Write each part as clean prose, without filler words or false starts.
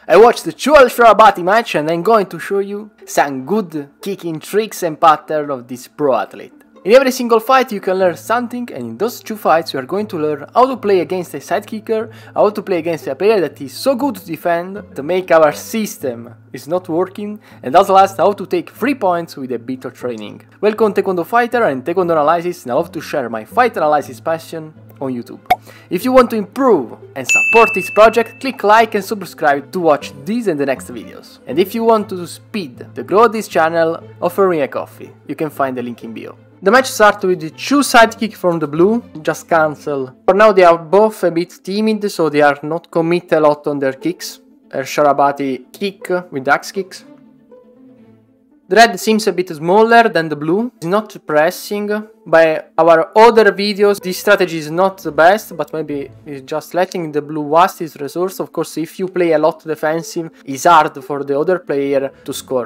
I watched the Chual Sharabati match and I'm going to show you some good kicking tricks and patterns of this pro athlete. In every single fight you can learn something, and in those 2 fights you are going to learn how to play against a side kicker, how to play against a player that is so good to defend, to make our system is not working, and as last how to take 3 points with a bit of training. Welcome Taekwondo Fighter and Taekwondo Analysis, and I love to share my fight analysis passion on YouTube. If you want to improve and support this project, click like and subscribe to watch these and the next videos. And if you want to speed the growth of this channel, offer me a coffee. You can find the link in bio. The match starts with the 2 sidekick from the blue, just cancel. For now they are both a bit timid, so they are not commit a lot on their kicks. Sharabati kick with axe kicks. The red seems a bit smaller than the blue, it's not pressing. By our other videos this strategy is not the best, but maybe it's just letting the blue waste his resource. Of course if you play a lot defensive, it's hard for the other player to score.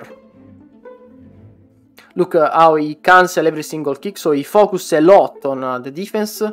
Look how he cancels every single kick, so he focuses a lot on the defense.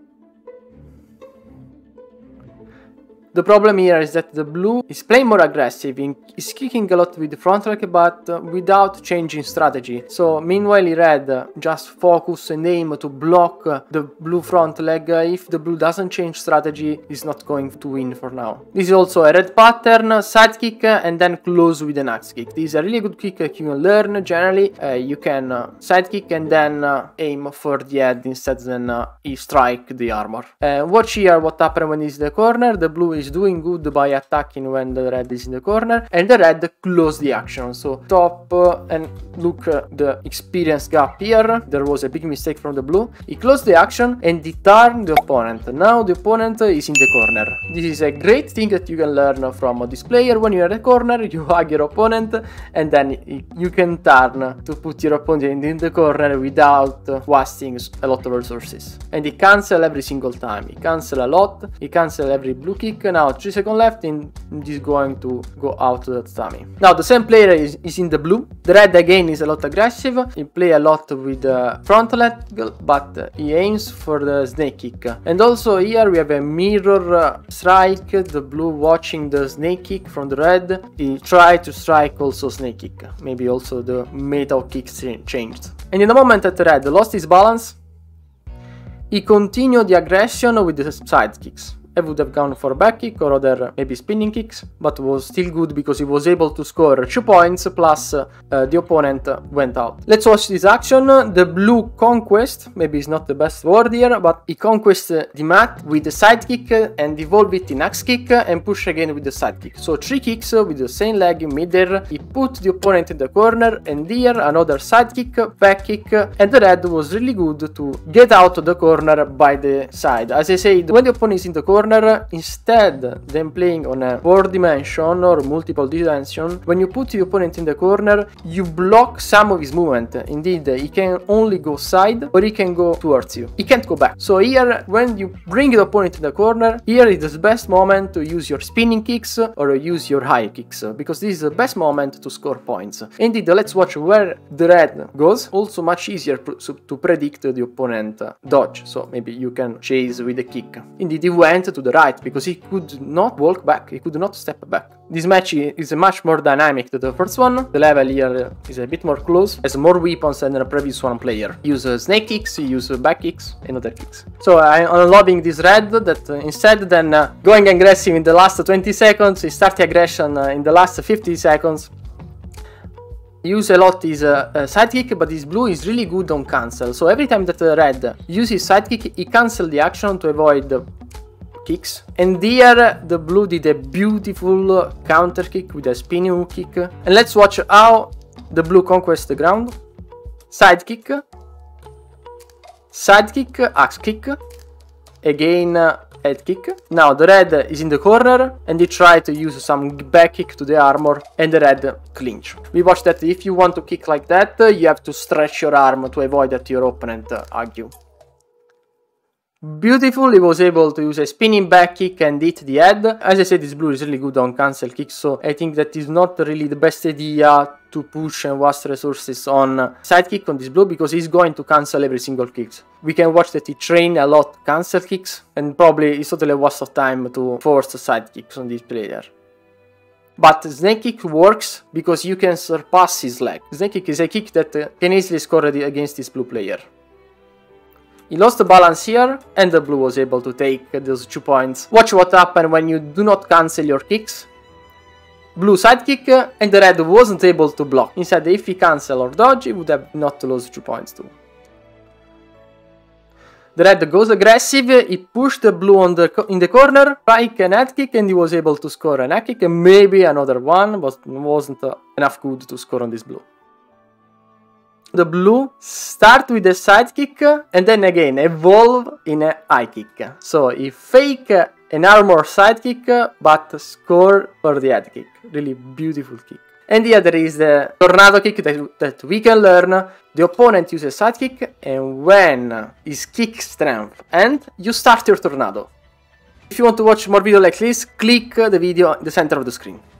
The problem here is that the blue is playing more aggressive, he's kicking a lot with the front leg but without changing strategy. So meanwhile red just focus and aim to block the blue front leg. If the blue doesn't change strategy, he's not going to win for now. This is also a red pattern, side kick and then close with an axe kick. This is a really good kick that you can learn generally. You can side kick and then aim for the head instead than strike the armor. Watch here what happens when he's in the corner. The blue is doing good by attacking when the red is in the corner, and the red close the action. So stop and look the experience gap here. There was a big mistake from the blue. He closed the action and deterred the opponent. Now the opponent is in the corner. This is a great thing that you can learn from this player. When you're in the corner you hug your opponent and then you can turn to put your opponent in the corner without wasting a lot of resources. And he cancel every single time. He cancel a lot. He cancel every blue kick. Now 3 seconds left and he's going to go out of that tummy. Now the same player is in the blue. The red again is a lot aggressive. He play a lot with the front leg, but he aims for the snake kick. And also here we have a mirror strike. The blue watching the snake kick from the red. He tried to strike also snake kick. Maybe also the metal kick changed. And in the moment that the red lost his balance, he continued the aggression with the side kicks. I would have gone for a back kick or other maybe spinning kicks, but was still good because he was able to score 2 points plus the opponent went out. Let's watch this action. The blue conquest, maybe it's not the best word here, but he conquest the mat with the side kick and evolve it in axe kick and push again with the side kick. So 3 kicks with the same leg in mid-air. He put the opponent in the corner, and here another side kick, back kick, and the red was really good to get out of the corner by the side. As I said, when the opponent is in the corner, instead than playing on a 4 dimension or multiple dimension, when you put the opponent in the corner, you block some of his movement. Indeed, he can only go side or he can go towards you. He can't go back. So here, when you bring the opponent in the corner, here is the best moment to use your spinning kicks or use your high kicks, because this is the best moment to score points. Indeed, let's watch where the red goes. Also much easier to predict the opponent dodge, so maybe you can chase with a kick. Indeed, he went to the right because he could not walk back, he could not step back. This match is much more dynamic than the first one. The level here is a bit more close, has more weapons than the previous one player. Use snake kicks, use back kicks and other kicks. So I'm loving this red that instead than going aggressive in the last 20 seconds, he started aggression in the last 50 seconds. Use a lot his side kick, but his blue is really good on cancel. So every time that red uses side kick, he cancel the action to avoid the kicks. And here the blue did a beautiful counter kick with a spinning hook kick. And let's watch how the blue conquests the ground. Side kick, axe kick, again head kick. Now the red is in the corner and he tried to use some back kick to the armor and the red clinch. We watched that if you want to kick like that, you have to stretch your arm to avoid that your opponent hug you. Beautiful, he was able to use a spinning back kick and hit the head. As I said, this blue is really good on cancel kicks, so I think that is not really the best idea to push and waste resources on side kick on this blue, because he's going to cancel every single kick. We can watch that he train a lot cancel kicks, and probably it's totally a waste of time to force side kicks on this player. but snake kick works because you can surpass his leg. Snake kick is a kick that can easily score against this blue player. He lost the balance here, and the blue was able to take those 2 points. Watch what happens when you do not cancel your kicks. Blue sidekick, and the red wasn't able to block. Instead, if he cancel or dodge, he would have not lost 2 points too. The red goes aggressive, he pushed the blue in the corner, strike an head kick, and he was able to score an head kick, and maybe another one, but wasn't enough good to score on this blue. The blue start with a sidekick, and then again evolve in a high kick. So he fake an armor sidekick, but score for the head kick. Really beautiful kick. And here there is the tornado kick that we can learn. The opponent uses sidekick, and when his kick strength ends, you start your tornado. If you want to watch more videos like this, click the video in the center of the screen.